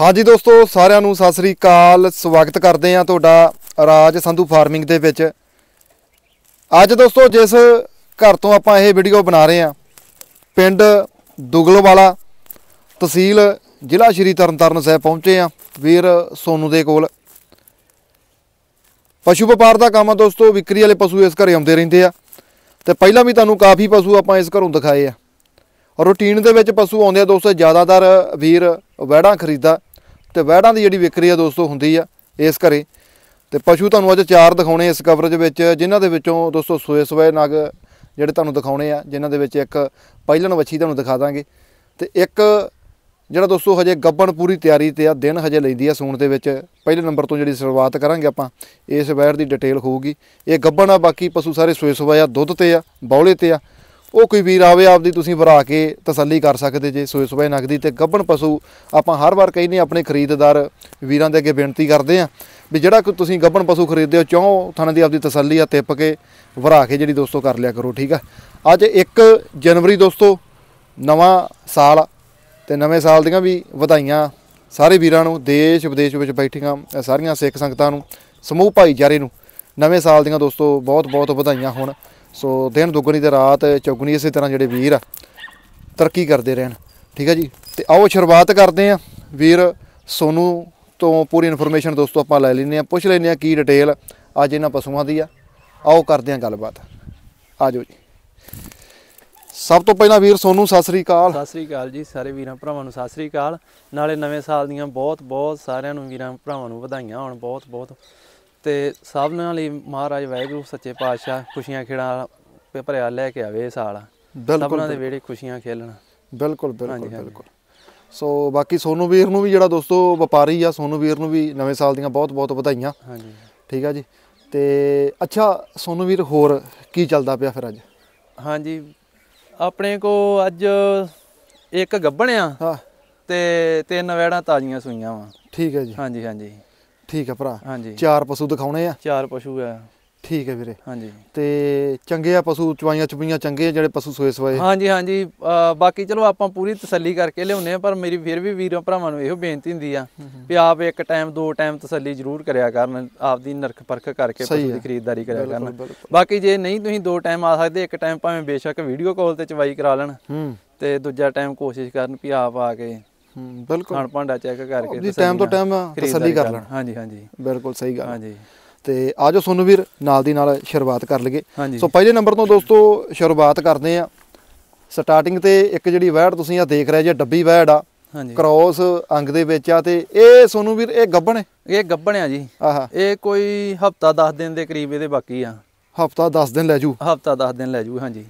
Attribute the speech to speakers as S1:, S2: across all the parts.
S1: हाँ जी दोस्तों सारिਆਂ ਨੂੰ ਸਤਿ ਸ੍ਰੀ ਅਕਾਲ स्वागत करते हैं ਤੁਹਾਡਾ ਰਾਜ ਸੰਧੂ ਫਾਰਮਿੰਗ ਦੇ ਵਿੱਚ। ਅੱਜ ਦੋਸਤੋ ਜਿਸ घर तो ਆਪਾਂ ਇਹ ਵੀਡੀਓ ਬਣਾ ਰਹੇ ਹਾਂ ਪਿੰਡ ਦੁਗਲੋਵਾਲਾ तहसील ਜ਼ਿਲ੍ਹਾ ਸ਼੍ਰੀ ਤਰਨਤਾਰਨ ਸਾਹਿਬ ਪਹੁੰਚੇ ਆ ਵੀਰ ਸੋਨੂ ਦੇ ਕੋਲ। ਪਸ਼ੂ ਵਪਾਰ ਦਾ ਕੰਮ ਆ ਦੋਸਤੋ, ਵਿਕਰੀ ਵਾਲੇ ਪਸ਼ੂ ਇਸ ਘਰੇ ਆਉਂਦੇ ਰਹਿੰਦੇ ਆ ਤੇ ਪਹਿਲਾਂ ਵੀ ਤੁਹਾਨੂੰ ਕਾਫੀ ਪਸ਼ੂ ਆਪਾਂ ਇਸ ਘਰੋਂ ਦਿਖਾਏ ਆ। रूटीन ਦੇ ਵਿੱਚ ਪਸ਼ੂ ਆਉਂਦੇ ਆ ਦੋਸਤੋ, ਜ਼ਿਆਦਾਤਰ ਵੀਰ ਵਹਿੜਾਂ ਖਰੀਦਾ ਤੇ ਵਹਿੜਾਂ ਦੀ ਜਿਹੜੀ ਵਿਕਰੀ ਆ ਦੋਸਤੋ ਹੁੰਦੀ ਆ ਇਸ ਘਰੇ। ਤੇ ਪਸ਼ੂ ਤੁਹਾਨੂੰ ਅੱਜ ਚਾਰ ਦਿਖਾਉਣੇ ਇਸ ਕਵਰੇਜ ਵਿੱਚ, ਜਿਨ੍ਹਾਂ ਦੇ ਵਿੱਚੋਂ ਦੋਸਤੋ ਸੂਏ ਨਗ ਜਿਹੜੇ ਤੁਹਾਨੂੰ ਦਿਖਾਉਣੇ ਆ, ਜਿਨ੍ਹਾਂ ਦੇ ਵਿੱਚ ਇੱਕ ਪਹਿਲਣ ਵੱਛੀ ਤੁਹਾਨੂੰ ਦਿਖਾ ਦਾਂਗੇ ਤੇ ਇੱਕ ਜਿਹੜਾ ਦੋਸਤੋ ਹਜੇ ਗੱਭਣ ਪੂਰੀ ਤਿਆਰੀ ਤੇ ਆ, ਦਿਨ ਹਜੇ ਲੈਂਦੀ ਆ ਸੂਣ ਦੇ ਵਿੱਚ। ਪਹਿਲੇ ਨੰਬਰ ਤੋਂ ਜਿਹੜੀ ਸ਼ੁਰੂਆਤ ਕਰਾਂਗੇ ਆਪਾਂ, ਇਸ ਵਹਿੜ ਦੀ ਡਿਟੇਲ ਹੋਊਗੀ। ਇਹ ਗੱਭਣ ਆ, ਬਾਕੀ ਪਸ਼ੂ ਸਾਰੇ ਸੂਏ ਆ, ਦੁੱਧ ਤੇ ਆ, ਬੌਲੇ ਤੇ ਆ। ਉਹ ਕੋਈ ਵੀਰ ਆਵੇ ਆਪਦੀ ਤੁਸੀਂ ਭਰਾ ਕੇ ਤਸੱਲੀ ਕਰ ਸਕਦੇ ਜੇ ਸੂਏ ਨਗਦੀ ਤੇ ਗੱਭਣ ਪਸ਼ੂ। ਆਪਾਂ ਹਰ ਵਾਰ ਕਹਿੰਦੇ ਆਪਣੇ ਖਰੀਦਦਾਰ ਵੀਰਾਂ ਦੇ ਅੱਗੇ ਬੇਨਤੀ ਕਰਦੇ ਆ ਵੀ ਜਿਹੜਾ ਕੋਈ ਤੁਸੀਂ ਗੱਭਣ ਪਸ਼ੂ ਖਰੀਦਦੇ ਹੋ, ਚੌਂ ਥਾਂ ਦੀ ਆਪਦੀ ਤਸੱਲੀ ਆ ਤਿੱਪ ਕੇ ਭਰਾ ਕੇ ਜਿਹੜੀ ਦੋਸਤੋ ਕਰ ਲਿਆ ਕਰੋ, ਠੀਕ ਆ। ਅੱਜ 1 ਜਨਵਰੀ ਦੋਸਤੋ, ਨਵਾਂ ਸਾਲ ਤੇ ਨਵੇਂ ਸਾਲ ਦੀਆਂ ਵੀ ਵਧਾਈਆਂ ਸਾਰੇ ਵੀਰਾਂ ਨੂੰ, ਦੇਸ਼ ਵਿਦੇਸ਼ ਵਿੱਚ ਬੈਠੀਆਂ ਸਾਰੀਆਂ ਸਿੱਖ ਸੰਗਤਾਂ ਨੂੰ, ਸਮੂਹ ਭਾਈਚਾਰੇ ਨੂੰ ਨਵੇਂ ਸਾਲ ਦੀਆਂ ਦੋਸਤੋ ਬਹੁਤ ਬਹੁਤ ਵਧਾਈਆਂ ਹੋਣ। ਸੋ ਦਿਨ ਦੁੱਗਣੀ ਤੇ ਰਾਤ ਚੌਗੁਣੀ ਇਸੇ ਤਰ੍ਹਾਂ ਜਿਹੜੇ ਵੀਰ ਆ ਤਰੱਕੀ ਕਰਦੇ ਰਹਿਣ, ਠੀਕ ਹੈ ਜੀ। ਤੇ ਆਓ ਸ਼ੁਰੂਆਤ ਕਰਦੇ ਹਾਂ ਵੀਰ ਸੋਨੂ ਤੋਂ। ਪੂਰੀ ਇਨਫੋਰਮੇਸ਼ਨ ਦੋਸਤੋ ਆਪਾਂ ਲੈ ਲੈਂਦੇ ਹਾਂ, ਪੁੱਛ ਲੈਂਦੇ ਹਾਂ ਕੀ ਡਿਟੇਲ ਅੱਜ ਇਹਨਾਂ ਪਸ਼ੂਆਂ ਦੀ ਆ। ਆਓ ਕਰਦੇ ਹਾਂ ਗੱਲਬਾਤ, ਆ ਜਾਓ ਜੀ। ਸਭ ਤੋਂ ਪਹਿਲਾਂ ਵੀਰ ਸੋਨੂ ਸਤਿ ਸ੍ਰੀ ਅਕਾਲ।
S2: ਸਤਿ ਸ੍ਰੀ ਅਕਾਲ ਜੀ, ਸਾਰੇ ਵੀਰਾਂ ਭਰਾਵਾਂ ਨੂੰ ਸਤਿ ਸ੍ਰੀ ਅਕਾਲ। ਨਾਲੇ ਨਵੇਂ ਸਾਲ ਦੀਆਂ ਬਹੁਤ ਬਹੁਤ ਸਾਰਿਆਂ ਨੂੰ ਵੀਰਾਂ ਭਰਾਵਾਂ ਨੂੰ ਵਧਾਈਆਂ ਹੋਣ, ਬਹੁਤ ਬਹੁਤ। ਤੇ ਸਭ ਨਾਲ ਲਈ ਮਹਾਰਾਜ ਵਾਹਿਗੁਰੂ ਸੱਚੇ ਪਾਤਸ਼ਾਹ ਖੁਸ਼ੀਆਂ ਖੇੜਾਂ ਭਰਿਆ ਲੈ ਕੇ ਆਵੇ ਇਹ ਸਾਲ। ਸਭਨਾਂ ਦੇ ਵਿਹੜੇ ਖੁਸ਼ੀਆਂ ਖੇਲਣ।
S1: ਬਿਲਕੁਲ ਬਿਲਕੁਲ ਬਿਲਕੁਲ। ਸੋ ਬਾਕੀ ਸੋਨੂ ਵੀਰ ਨੂੰ ਵੀ ਜਿਹੜਾ ਦੋਸਤੋ ਵਪਾਰੀ ਆ, ਸੋਨੂ ਵੀਰ ਨੂੰ ਵੀ ਨਵੇਂ ਸਾਲ ਦੀਆਂ ਬਹੁਤ ਬਹੁਤ ਵਧਾਈਆਂ।
S2: ਹਾਂਜੀ
S1: ਠੀਕ ਆ ਜੀ। ਤੇ ਅੱਛਾ ਸੋਨੂ ਵੀਰ, ਹੋਰ ਕੀ ਚੱਲਦਾ ਪਿਆ ਫਿਰ ਅੱਜ? ਹਾਂਜੀ,
S2: ਆਪਣੇ ਕੋ ਅੱਜ ਇੱਕ ਗੱਭਣ ਆ
S1: ਹਾਂ ਤੇ
S2: 3 ਵਹਿੜਾਂ ਤਾਜ਼ੀਆਂ ਸੂਈਆਂ ਵਾ।
S1: ਠੀਕ ਹੈ ਜੀ।
S2: ਹਾਂਜੀ ਹਾਂਜੀ
S1: ਠੀਕ ਆ ਭਰਾ।
S2: ਹਾਂਜੀ,
S1: 4 ਪਸ਼ੂ ਦਿਖਾਉਣੇ ਆ।
S2: 4 ਪਸ਼ੂ ਆ।
S1: ਠੀਕ ਹੈ ਵੀਰੇ।
S2: ਹਾਂਜੀ
S1: ਤੇ ਚੰਗੇ ਆ ਪਸ਼ੂ, ਚਵਾਈਆਂ ਚੁਪਈਆਂ ਚੰਗੇ ਆ ਜਿਹੜੇ ਪਸ਼ੂ ਸੋਏ।
S2: ਹਾਂਜੀ ਹਾਂਜੀ। ਬਾਕੀ ਚਲੋ ਆਪਾਂ ਪੂਰੀ ਤਸੱਲੀ ਕਰਕੇ ਲਿਆਉਂਦੇ ਆ, ਪਰ ਮੇਰੀ ਫਿਰ ਵੀ ਵੀਰਾਂ ਭਰਾਵਾਂ ਨੂੰ ਇਹੋ ਬੇਨਤੀ ਹੁੰਦੀ ਆ ਵੀ ਆਪ ਇੱਕ ਟਾਈਮ 2 ਟਾਈਮ ਤਸੱਲੀ ਜ਼ਰੂਰ ਕਰਿਆ ਕਰਨ, ਆਪਦੀ ਨਰਖ ਪਰਖ ਕਰਕੇ ਪਸ਼ੂ ਦੀ ਖਰੀਦਦਾਰੀ ਕਰਿਆ ਕਰਨ। ਬਾਕੀ ਜੇ ਨਹੀਂ ਤੁਸੀਂ 2 ਟਾਈਮ ਆ ਸਕਦੇ, ਇੱਕ ਟਾਈਮ ਭਾਵੇਂ ਬੇਸ਼ੱਕ ਵੀਡੀਓ ਕਾਲ ਤੇ ਚਵਾਈ ਕਰਾ ਲੈਣ ਤੇ ਦੂਜਾ ਟਾਈਮ ਕੋਸ਼ਿਸ਼ ਕਰਨ ਵੀ ਆਪ ਆ ਕੇ
S1: ਬਿਲਕੁਲ ਖਾਣ
S2: ਭਾਂਡਾ ਚੈੱਕ ਕਰਕੇ
S1: ਟਾਈਮ ਤੋਂ ਟਾਈਮ ਤਸੱਲੀ ਕਰ ਲੈਣ।
S2: ਹਾਂਜੀ ਹਾਂਜੀ ਬਿਲਕੁਲ
S1: ਸਹੀ ਗੱਲ।
S2: ਹਾਂਜੀ।
S1: ਤੇ ਆਜੋ ਸੋਨੂ ਵੀਰ ਨਾਲ ਦੀ ਨਾਲ ਸ਼ੁਰੂਆਤ ਕਰ ਲਈਏ। ਸੋ ਪਹਿਲੇ ਨੰਬਰ ਤੋਂ ਦੋਸਤੋ ਸ਼ੁਰੂਆਤ ਕਰਦੇ ਆ। ਸਟਾਰਟਿੰਗ ਤੇ ਇੱਕ ਜਿਹੜੀ ਵਹਿੜ ਤੁਸੀਂ ਆ ਦੇਖ ਰਹੇ ਜੇ, ਡੱਬੀ ਵਹਿੜ ਆ, ਕ੍ਰੋਸ ਅੰਗ ਦੇ ਵਿੱਚ ਆ। ਤੇ ਇਹ ਸੋਨੂ ਵੀਰ ਇਹ ਗੱਭਣ ਹੈ? ਇਹ
S2: ਗੱਭਣ ਆ ਜੀ। ਆਹ ਇਹ ਕੋਈ ਹਫਤਾ 10 ਦਿਨ ਦੇ ਕਰੀਬ ਇਹਦੇ ਬਾਕੀ ਆ।
S1: ਹਫਤਾ 10 ਦਿਨ ਲੈ ਜੂ? ਹਫਤਾ
S2: 10 ਦਿਨ ਲੈ ਜੂ। ਹਾਂਜੀ